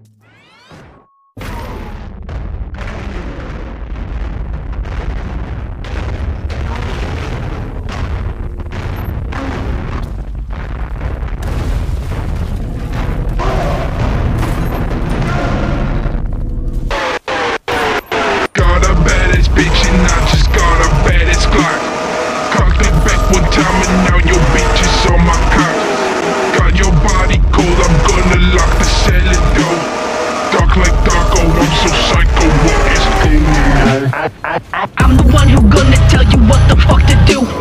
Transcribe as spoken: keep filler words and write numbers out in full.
I'm the one who gonna tell you what the fuck to do.